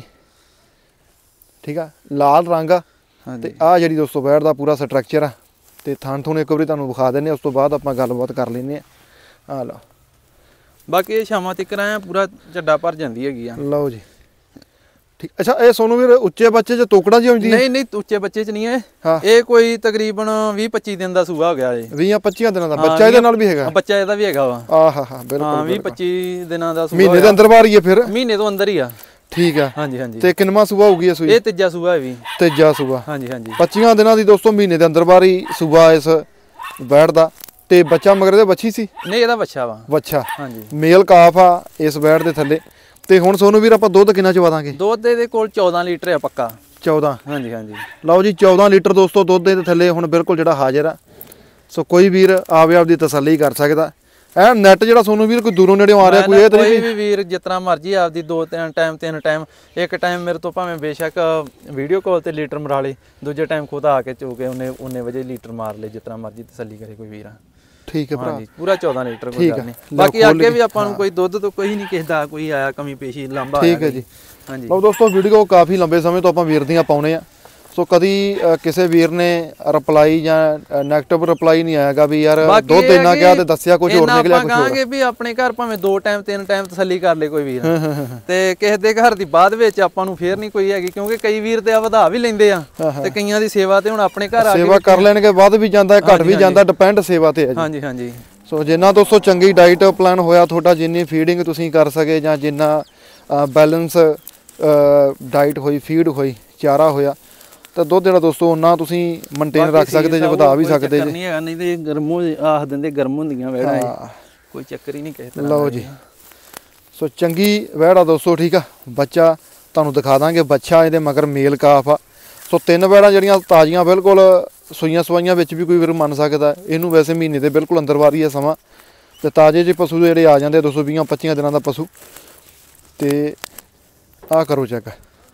S1: ਠੀਕ ਆ, ਲਾਲ ਰੰਗ ਆ। ਤੇ ਆਹ ਜਿਹੜੀ ਦੋਸਤੋ ਵੈੜ ਦਾ ਪੂਰਾ ਸਟਰਕਚਰ ਆ। ਤੇ ਥਣ ਥੁਣ ਇੱਕ ਵਾਰੀ ਤੁਹਾਨੂੰ ਵਿਖਾ ਦਿੰਦੇ ਆ, ਉਸ ਤੋਂ ਬਾਅਦ ਆਪਾਂ ਗੱਲਬਾਤ ਕਰ ਲੈਂਦੇ ਆ। ਆ ਲਓ
S2: ਬਾਕੀ ਇਹ ਸ਼ਾਮਾਂ ਤੱਕ ਆਇਆ ਪੂਰਾ ਝੱਡਾ ਭਰ ਜਾਂਦੀ ਹੈਗੀ ਆ।
S1: ਲਓ ਜੀ ਠੀਕ। ਅੱਛਾ ਇਹ ਸੋਨੂੰ ਵੀਰ ਉੱਚੇ ਬੱਚੇ ਚ ਤੋਕੜਾ ਜੀ ਹੁੰਦੀ?
S2: ਨਹੀਂ ਨਹੀਂ ਉੱਚੇ ਬੱਚੇ ਚ ਨਹੀਂ ਹੈ ਇਹ ਕੋਈ ਤਕਰੀਬਨ 20-25 ਦਿਨ ਦਾ ਸੂਆ ਹੋ ਗਿਆ ਜੀ।
S1: 20-25 ਦਿਨਾਂ ਦਾ ਬੱਚਾ ਇਹਦੇ ਨਾਲ ਵੀ ਹੈਗਾ?
S2: ਬੱਚਾ ਇਹਦਾ ਵੀ ਹੈਗਾ ਵਾ।
S1: ਆਹਾ ਹਾਂ ਬਿਲਕੁਲ
S2: 20-25 ਦਿਨਾਂ ਦਾ ਸੂਆ।
S1: ਮਹੀਨੇ ਦੇ ਅੰਦਰ ਬਾਹਰ ਹੀ ਹੈ ਫਿਰ?
S2: ਮਹੀਨੇ ਤੋਂ ਅੰਦਰ ਹੀ ਆ।
S1: ਠੀਕ ਆ।
S2: ਹਾਂਜੀ ਹਾਂਜੀ
S1: ਤੇ ਕਿੰਨਵਾਂ ਸੂਆ ਹੋਊਗੀ ਇਹ ਸੂਈ?
S2: ਇਹ ਤੀਜਾ ਸੂਆ ਹੈ ਵੀ।
S1: ਤੀਜਾ ਸੂਆ।
S2: ਹਾਂਜੀ ਹਾਂਜੀ
S1: 25 ਦਿਨਾਂ ਦੀ ਦੋਸਤੋ, ਮਹੀਨੇ ਦੇ ਅੰਦਰ ਬਾਹਰ ਹੀ ਸੂਆ ਇਸ ਵੈੜ ਦਾ। ਤੇ ਬੱਚਾ ਮਗਰ ਦੇ ਬੱਚੀ ਸੀ?
S2: ਨਹੀਂ ਇਹਦਾ ਬੱਚਾ ਵਾ।
S1: ਬੱਚਾ
S2: ਹਾਂਜੀ
S1: ਮੇਲ ਕਾਫ ਆ ਇਸ ਵੈੜ ਦੇ ਥੱਲੇ। ਤੇ ਹੁਣ ਸੋਨੂੰ ਵੀਰ ਆਪਾਂ ਦੁੱਧ ਕਿੰਨਾ ਚਵਾ ਦਾਂਗੇ?
S2: ਦੁੱਧ ਇਹਦੇ ਕੋਲ 14 ਲੀਟਰ ਆ ਪੱਕਾ।
S1: 14?
S2: ਹਾਂਜੀ ਹਾਂਜੀ
S1: ਲਓ ਜੀ 14 ਲੀਟਰ ਦੋਸਤੋ ਦੁੱਧ ਦੇ ਥੱਲੇ ਹੁਣ ਬਿਲਕੁਲ ਜਿਹੜਾ ਹਾਜ਼ਰ ਆ। ਸੋ ਕੋਈ ਵੀਰ ਆਵੇ ਆਪਦੀ ਤਸੱਲੀ ਕਰ ਸਕਦਾ। ਇਹ ਨੈਟ ਜਿਹੜਾ ਸੋਨੂੰ ਵੀਰ ਕੋਈ ਦੂਰੋਂ ਨੇੜਿਓਂ ਆ ਰਿਹਾ ਕੋਈ ਇਹ ਤਾਂ ਨਹੀਂ?
S2: ਕੋਈ ਵੀ ਵੀਰ ਜਿਤਨਾ ਮਰਜੀ ਆਪਦੀ 2-3 ਟਾਈਮ 3 ਟਾਈਮ, ਇੱਕ ਟਾਈਮ ਮੇਰੇ ਤੋਂ ਭਾਵੇਂ ਬੇਸ਼ੱਕ ਵੀਡੀਓ ਕਾਲ ਤੇ ਲੀਟਰ ਮਰਾ ਲੇ, ਦੂਜੇ ਟਾਈਮ ਖੁਦ ਆ ਕੇ ਚੋ ਕੇ ਉਹਨੇ ਵਜੇ ਲੀਟਰ ਮਾਰ ਲੇ, ਜਿਤਨਾ ਮਰਜੀ ਤਸੱਲੀ ਕਰੇ ਕੋਈ ਵੀਰ।
S1: ਠੀਕ ਹੈ ਭਰਾ।
S2: ਪੂਰਾ 14 ਲੀਟਰ ਕੋਈ ਗੱਲ ਨਹੀਂ। ਬਾਕੀ ਅੱਗੇ ਵੀ ਆਪਾਂ ਨੂੰ ਕੋਈ ਦੁੱਧ ਤੋਂ ਕੋਈ ਨਹੀਂ ਕਿਸੇ ਦਾ ਕੋਈ ਆਇਆ ਕਮੀ ਪੇਸ਼ੀ ਲਾਂਭਾ।
S1: ਠੀਕ ਹੈ ਜੀ।
S2: ਹਾਂਜੀ
S1: ਲਓ ਦੋਸਤੋ ਵੀਡੀਓ ਕਾਫੀ ਲੰਬੇ ਸਮੇਂ ਤੋਂ ਆਪਾਂ ਵੀਰ ਦੀਆਂ ਪਾਉਣੇ ਆ। ਸੋ ਕਦੀ ਕਿਸੇ ਵੀਰ ਨੇ ਰਿਪਲਾਈ ਜਾਂ ਨੈਗੇਟਿਵ ਰਿਪਲਾਈ ਨਹੀਂ ਆਏਗਾ ਵੀ ਯਾਰ ਦੁੱਧ ਇੰਨਾ ਕਿਹਾ ਤੇ ਦੱਸਿਆ ਕੁਝ ਹੋਰ ਨਿਕਲਿਆ ਕੁਝ ਹੋਰ।
S2: ਆਪਾਂ ਕਹਾਂਗੇ ਵੀ ਆਪਣੇ ਘਰ ਭਾਵੇਂ 2 ਟਾਈਮ 3 ਟਾਈਮ ਤਸੱਲੀ ਕਰ ਲੇ ਕੋਈ ਵੀਰ, ਤੇ ਕਿਸੇ ਦੇ ਘਰ ਦੀ ਬਾਅਦ ਵਿੱਚ ਆਪਾਂ ਨੂੰ ਫੇਰ ਨਹੀਂ ਕੋਈ ਹੈਗੀ, ਕਿਉਂਕਿ ਕਈ ਵੀਰ ਤੇ ਆ ਵਧਾ ਵੀ ਲੈਂਦੇ ਆ ਤੇ ਕਈਆਂ ਦੀ ਸੇਵਾ ਤੇ ਹੁਣ ਆਪਣੇ ਘਰ ਆ ਕੇ
S1: ਸੇਵਾ ਕਰ ਲੈਣਗੇ, ਵੱਧ ਵੀ ਜਾਂਦਾ ਘਟ ਵੀ ਜਾਂਦਾ, ਡਿਪੈਂਡ ਸੇਵਾ ਤੇ ਹੈ ਜੀ।
S2: ਹਾਂਜੀ ਹਾਂਜੀ
S1: ਸੋ ਜਿੰਨਾ ਦੋਸਤੋ ਚੰਗੀ ਡਾਈਟ ਪਲਾਨ ਹੋਇਆ ਤੁਹਾਡਾ, ਜਿੰਨੀ ਫੀਡਿੰਗ ਤੁਸੀਂ ਕਰ ਸਕੇ ਜਾਂ ਜਿੰਨਾ ਬੈਲੈਂਸ ਡਾਈਟ ਹੋਈ, ਫੀਡ ਹੋਈ, ਚਾਰਾ ਹੋਇਆ, ਤਾਂ ਦੁੱਧ ਜਿਹੜਾ ਦੋਸਤੋ ਉਹਨਾਂ ਤੁਸੀਂ ਮੇਨਟੇਨ ਰੱਖ ਸਕਦੇ ਜੇ, ਵਧਾ ਵੀ ਸਕਦੇ ਜੇ।
S2: ਨਹੀਂ ਹੈਗਾ, ਨਹੀਂ ਤੇ ਗਰਮ ਆਖ ਦਿੰਦੇ ਗਰਮ ਹੁੰਦੀਆਂ ਵੈੜਾਂ, ਕੋਈ ਚੱਕਰ ਹੀ ਨਹੀਂ ਕਿਸੇ ਤਰ੍ਹਾਂ।
S1: ਲਓ ਜੀ ਸੋ ਚੰਗੀ ਵੈੜ ਆ ਦੋਸਤੋ, ਠੀਕ ਆ। ਬੱਚਾ ਤੁਹਾਨੂੰ ਦਿਖਾ ਦਾਂਗੇ, ਬੱਚਾ ਇਹਦੇ ਮਗਰ ਮੇਲ ਕਾਫ ਆ। ਸੋ 3 ਵੈੜਾਂ ਜਿਹੜੀਆਂ ਤਾਜ਼ੀਆਂ ਬਿਲਕੁਲ ਸੂਈਆਂ ਸਵਾਈਆਂ ਵਿੱਚ ਵੀ ਕੋਈ ਵੀਰ ਮੰਨ ਸਕਦਾ। ਇਹਨੂੰ ਵੈਸੇ ਮਹੀਨੇ ਦੇ ਬਿਲਕੁਲ ਅੰਦਰ ਵਾਰੀ ਹੈ ਸਮਾਂ, ਤੇ ਤਾਜ਼ੇ ਜਿਹੇ ਪਸ਼ੂ ਜਿਹੜੇ ਆ ਜਾਂਦੇ 220-25 ਦਿਨਾਂ ਦਾ ਪਸ਼ੂ। ਤੇ ਆਹ ਕਰੋ ਚੈੱਕ,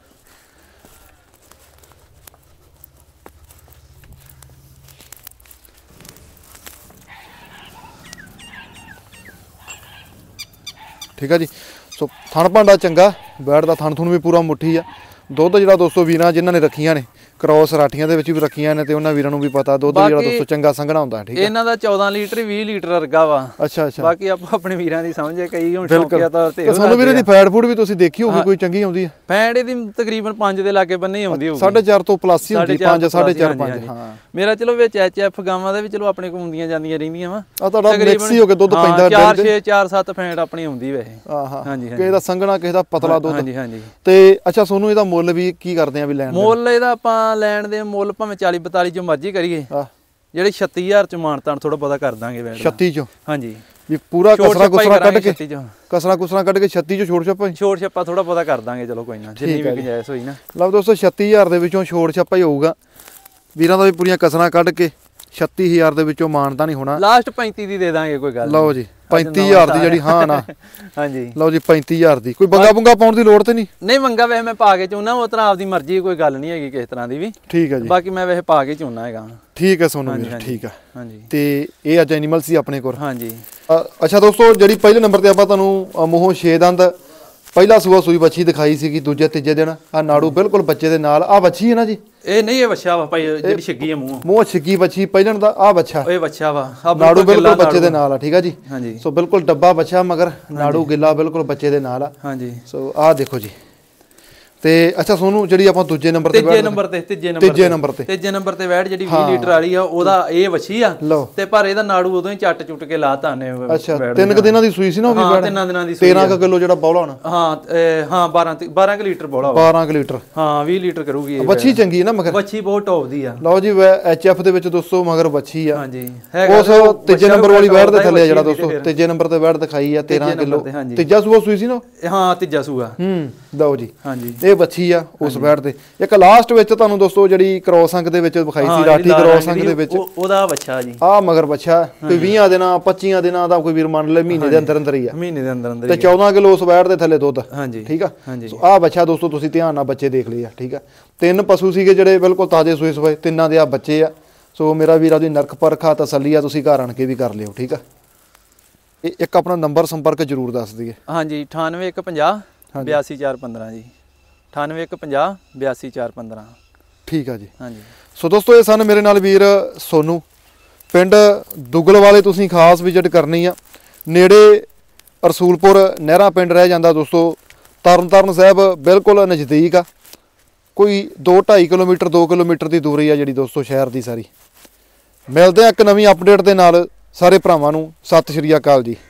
S1: ਠੀਕ ਆ ਜੀ। ਸੋ ਥਣ ਭਾਂਡਾ ਚੰਗਾ, ਬੈੜ ਦਾ ਥਣ ਥੁਣ ਵੀ ਪੂਰਾ ਮੁੱਠੀ ਆ। ਦੁੱਧ ਜਿਹੜਾ ਦੋਸਤੋ ਵੀਰਾਂ ਜਿਨ੍ਹਾਂ ਨੇ ਰੱਖੀਆਂ ਨੇ ਕ੍ਰੋਸ ਰਾਠੀਆਂ ਦੇ ਵਿੱਚ ਵੀ ਰੱਖੀਆਂ ਨੇ, ਤੇ ਉਹਨਾਂ ਵੀਰਾਂ ਨੂੰ ਵੀ ਪਤਾ ਦੁੱਧ ਜਿਹੜਾ ਦੋਸਤੋ ਚੰਗਾ ਸੰਘਣਾ ਹੁੰਦਾ। ਠੀਕ ਹੈ,
S2: ਇਹਨਾਂ ਦਾ 14 ਲੀਟਰ 20 ਲੀਟਰ ਵਰਗਾ ਵਾ।
S1: ਅੱਛਾ ਅੱਛਾ,
S2: ਬਾਕੀ ਆਪਾਂ ਆਪਣੇ ਵੀਰਾਂ ਦੀ ਸਮਝੇ, ਕਈ ਹੁਣ ਸ਼ੌਕੀਆ ਤੌਰ ਤੇ
S1: ਸਾਨੂੰ ਵੀਰੇ ਦੀ ਫੈਟ ਫੂਡ ਵੀ ਤੁਸੀਂ ਦੇਖੀ ਹੋਊਗੀ, ਕੋਈ ਚੰਗੀ ਆਉਂਦੀ ਹੈ?
S2: ਫੈਟ ਇਹਦੀ ਤਕਰੀਬਨ 5 ਦੇ ਲਾਗੇ ਬੰਨੇ ਆਉਂਦੀ ਹੋਊਗੀ,
S1: 4.5 ਤੋਂ ਪਲੱਸ ਹੀ ਹੁੰਦੀ, 5 4.5 5। ਹਾਂ,
S2: ਮੇਰਾ ਚਲੋ ਵਿੱਚ ਐਚਐਫ ਗਾਵਾਂ ਦੇ ਵੀ ਚਲੋ ਆਪਣੇ ਕੋਲ ਹੁੰਦੀਆਂ ਜਾਂਦੀਆਂ ਰਹਿੰਦੀਆਂ ਵਾ।
S1: ਆ ਤੁਹਾਡਾ ਮਿਕਸ ਹੀ ਹੋ ਕੇ ਦੁੱਧ ਪੈਂਦਾ
S2: 4 6 4 7 ਫੈਟ ਆਪਣੀ ਆਉਂਦੀ ਵੈਸੇ।
S1: ਆਹਾ, ਕਿਸੇ ਦਾ ਸੰਘਣਾ, ਕਿਸੇ ਦਾ ਪਤਲਾ ਦੁੱਧ।
S2: ਹਾਂਜੀ ਹਾਂਜੀ।
S1: ਤੇ ਅੱਛਾ, ਸੋਨੂੰ ਇਹਦਾ ਮੁੱਲ ਵੀ ਕੀ ਕਰਦੇ ਆ ਵੀ ਲੈਣ?
S2: ਮੁੱਲ ਇਹਦਾ ਆਪਾਂ ਲੈਣ ਦੇ ਮੁੱਲ ਭਾਵੇਂ 40 42 ਜੋ ਮਰਜ਼ੀ ਕਰੀਏ, ਜਿਹੜੇ 36000 ਚ ਮਾਨਤਾਨ ਥੋੜਾ ਬਹੁਤਾ ਕਰ ਦਾਂਗੇ।
S1: 36 ਚੋਂ?
S2: ਹਾਂਜੀ,
S1: ਵੀ ਪੂਰਾ ਕਸਰਾ ਕੁਸਰਾ ਕੱਢ ਕੇ,
S2: 36 ਚੋਂ
S1: ਕਸਰਾ ਕੁਸਰਾ ਕੱਢ ਕੇ 36 ਚੋਂ ਛੋੜ ਛੱਪਾ?
S2: ਛੋੜ ਛੱਪਾ ਥੋੜਾ ਬਹੁਤਾ ਕਰ ਦਾਂਗੇ, ਚਲੋ ਕੋਈ ਨਾ, ਜਿੰਨੀ ਵੀ ਗੁੰਜਾਇਸ਼ ਹੋਈ ਨਾ।
S1: ਲਓ ਦੋਸਤੋ 36000 ਦੇ ਵਿੱਚੋਂ ਛੋੜ ਛੱਪਾ ਹੀ ਹੋਊਗਾ ਵੀਰਾਂ ਦਾ, ਵੀ ਪੂਰੀਆਂ ਕਸਰਾਂ ਕੱਢ ਕੇ 36000 ਦੇ ਵਿੱਚੋਂ ਮਾਨਤਾ ਨਹੀਂ ਹੋਣਾ।
S2: ਲਾਸਟ 35 ਦੀ ਦੇ ਦਾਂਗੇ, ਕੋਈ ਗੱਲ।
S1: ਲਓ ਜੀ 35000 ਦੀ ਜਿਹੜੀ, ਹਾਂ ਨਾ।
S2: ਹਾਂਜੀ,
S1: ਲਓ ਜੀ 35000 ਦੀ। ਕੋਈ ਬੰਗਾ ਬੁੰਗਾ ਪਾਉਣ ਦੀ ਲੋੜ ਤੇ ਨਹੀਂ?
S2: ਨਹੀਂ, ਮੰਗਾ ਵੈਸੇ ਮੈਂ ਪਾ ਕੇ ਚੋਣਾ, ਉਹ ਤਰ੍ਹਾਂ ਆਪਦੀ ਮਰਜ਼ੀ, ਕੋਈ ਗੱਲ ਨਹੀਂ ਹੈਗੀ ਕਿਸੇ ਤਰ੍ਹਾਂ ਦੀ ਵੀ।
S1: ਠੀਕ ਹੈ ਜੀ,
S2: ਬਾਕੀ ਮੈਂ ਵੈਸੇ ਪਾ ਕੇ ਚੋਣਾ ਹੈਗਾ।
S1: ਠੀਕ ਹੈ ਸੋਨੂੰ ਵੀਰ, ਠੀਕ ਹੈ।
S2: ਹਾਂਜੀ,
S1: ਤੇ ਇਹ ਅੱਜ ਐਨੀਮਲ ਸੀ ਆਪਣੇ ਕੋਲ।
S2: ਹਾਂਜੀ।
S1: ਅੱਛਾ ਦੋਸਤੋ, ਜਿਹੜੀ ਪਹਿਲੇ ਨੰਬਰ ਤੇ ਆਪਾਂ ਤੁਹਾਨੂੰ ਮੂੰਹੋਂ 6 ਦੰਦ ਪਹਿਲਾ ਸੂਆ ਸੂਈ ਬੱਚੀ ਦਿਖਾਈ ਸੀਗੀ, ਦੂਜੇ ਤੀਜੇ ਦਿਨ ਆ ਨਾੜੂ ਬਿਲਕੁਲ ਬੱਚੇ ਦੇ ਨਾਲ। ਆ ਬੱਚੀ ਹੈ ਨਾ ਜੀ?
S2: ਇਹ ਨਹੀਂ, ਇਹ ਵੱਛਾ ਵਾ ਭਾਈ, ਜਿਹੜੀ ਛਿੱਗੀ ਹੈ ਮੂੰਹ
S1: ਛਿੱਗੀ ਬੱਚੀ ਪਹਿਲਣ ਦਾ। ਆ ਬੱਚਾ,
S2: ਇਹ ਵੱਛਾ ਵਾ,
S1: ਨਾੜੂ ਬਿਲਕੁਲ ਬੱਚੇ ਦੇ ਨਾਲ ਆ। ਠੀਕ ਆ ਜੀ।
S2: ਹਾਂਜੀ।
S1: ਸੋ ਬਿਲਕੁਲ ਡੱਬਾ ਬੱਚਾ, ਮਗਰ ਨਾੜੂ ਗਿੱਲਾ ਬਿਲਕੁਲ ਬੱਚੇ ਦੇ ਨਾਲ ਆ।
S2: ਹਾਂਜੀ।
S1: ਸੋ ਆਹ ਦੇਖੋ ਜੀ। ਤੇ ਅੱਛਾ ਸੋਨੂੰ, ਜਿਹੜੀ ਆਪਾਂ ਦੂਜੇ ਨੰਬਰ ਤੇ
S2: ਤੀਜੇ ਨੰਬਰ ਤੇ ਵੈੜ ਜਿਹੜੀ 20 ਲੀਟਰ ਵਾਲੀ ਆ, ਉਹਦਾ ਇਹ ਵੱਛੀ ਆ। ਤੇ ਪਰ ਇਹਦਾ ਨਾੜੂ ਉਦੋਂ ਹੀ ਚੱਟ ਚੁੱਟ ਕੇ ਲਾਤਾ ਨੇ।
S1: ਅੱਛਾ, 3 ਦਿਨਾਂ ਦੀ ਸੂਈ ਸੀ ਨਾ ਉਹ ਵੀ ਵੈੜ?
S2: 3 ਦਿਨਾਂ ਦੀ।
S1: 13 ਕਿਲੋ ਜਿਹੜਾ ਬੌਲਾ ਹੋਣਾ।
S2: ਹਾਂ 12 ਲੀਟਰ ਬੌਲਾ।
S1: 12 ਲੀਟਰ, ਹਾਂ 20
S2: ਲੀਟਰ ਕਰੂਗੀ ਇਹ।
S1: ਵੱਛੀ ਚੰਗੀ ਹੈ ਨਾ ਮਗਰ?
S2: ਵੱਛੀ ਬਹੁਤ ਟੌਪ ਦੀ ਆ।
S1: ਲਓ ਜੀ, ਐਚਐਫ ਦੇ ਵਿੱਚ ਦੋਸਤੋ ਮਗਰ ਵੱਛੀ ਆ।
S2: ਹਾਂਜੀ,
S1: ਉਸ ਤੀਜੇ ਨੰਬਰ ਵਾਲੀ ਵੈੜ ਦੇ ਥੱਲੇ ਜਿਹੜਾ ਦੋਸਤੋ ਤੀਜੇ ਨੰਬਰ ਤੇ ਵੈੜ ਦਿਖਾਈ ਆ 13 ਕਿਲੋ। ਤੀਜਾ ਸੂਆ ਸੂਈ ਸੀ ਨਾ?
S2: ਹਾਂ, ਤੀਜਾ ਸੂਆ।
S1: ਲਓ ਜੀ।
S2: ਹਾਂਜੀ,
S1: ਇਹ ਵੱਛੀ ਆ ਉਸ ਵੈੜ ਤੇ। ਇੱਕ ਲਾਸਟ ਵਿੱਚ ਤੁਹਾਨੂੰ ਦੋਸਤੋ ਜਿਹੜੀ ਕ੍ਰੋਸ ਅੰਕ ਦੇ ਵਿੱਚ ਵਿਖਾਈ ਸੀ, ਰਾਠੀ ਕ੍ਰੋਸ ਅੰਕ ਦੇ ਵਿੱਚ,
S2: ਉਹਦਾ ਵੱਛਾ ਜੀ।
S1: ਆ ਮਗਰ ਵੱਛਾ ਕੋਈ 20 ਦਿਨਾਂ 25 ਦਿਨਾਂ ਦਾ ਕੋਈ ਵੀਰ ਮੰਨ ਲੈ, ਮਹੀਨੇ ਦੇ ਅੰਦਰ ਅੰਦਰ ਹੀ ਆ।
S2: ਮਹੀਨੇ ਦੇ ਅੰਦਰ ਅੰਦਰ
S1: ਤੇ 14 ਕਿਲੋ ਉਸ ਵੈੜ ਦੇ ਥੱਲੇ ਦੁੱਧ।
S2: ਹਾਂਜੀ,
S1: ਠੀਕ ਆ।
S2: ਹਾਂਜੀ।
S1: ਆ ਬੱਚਾ ਦੋਸਤੋ ਤੁਸੀਂ ਧਿਆਨ ਨਾਲ ਬੱਚੇ ਦੇਖ ਲਏ ਆ। ਠੀਕ ਆ, 3 ਪਸ਼ੂ ਸੀਗੇ ਜਿਹੜੇ ਬਿਲਕੁਲ ਤਾਜ਼ੇ ਸੂਏ ਸੂਏ, ਤਿੰਨਾਂ ਦੇ ਆ ਬੱਚੇ ਆ। ਸੋ ਮੇਰਾ ਵੀਰ ਦੀ ਨਰਕ ਪਰਖਾ ਤਸੱਲੀ ਆ, ਤੁਸੀਂ ਘਰ ਆਣ ਕੇ ਵੀ ਕਰ ਲਿਓ। ਠੀਕ ਆ, ਇਹ ਇੱਕ ਆਪਣਾ ਨੰਬਰ ਸੰਪਰਕ ਜ਼ਰੂਰ ਦੱਸ ਦਈਏ।
S2: ਹਾਂਜੀ, 98150 82415 ਜੀ। 98150 82415।
S1: ਠੀਕ ਆ ਜੀ।
S2: ਹਾਂਜੀ।
S1: ਸੋ ਦੋਸਤੋ, ਇਹ ਸਨ ਮੇਰੇ ਨਾਲ ਵੀਰ ਸੋਨੂੰ, ਪਿੰਡ ਦੁੱਗਲ ਵਾਲੇ ਤੁਸੀਂ ਖਾਸ ਵਿਜ਼ਿਟ ਕਰਨੀ ਆ। ਨੇੜੇ ਰਸੂਲਪੁਰ ਨਹਿਰਾ ਪਿੰਡ ਰਹਿ ਜਾਂਦਾ ਦੋਸਤੋ, ਤਰਨਤਾਰਨ ਸਾਹਿਬ ਬਿਲਕੁਲ ਨਜ਼ਦੀਕ ਆ। ਕੋਈ 2-2.5 ਕਿਲੋਮੀਟਰ 2 ਕਿਲੋਮੀਟਰ ਦੀ ਦੂਰੀ ਆ ਜਿਹੜੀ ਦੋਸਤੋ ਸ਼ਹਿਰ ਦੀ ਸਾਰੀ। ਮਿਲਦੇ ਆ ਇੱਕ ਨਵੀਂ ਅਪਡੇਟ ਦੇ ਨਾਲ। ਸਾਰੇ ਭਰਾਵਾਂ ਨੂੰ ਸਤਿ ਸ਼੍ਰੀ ਅਕਾਲ ਜੀ।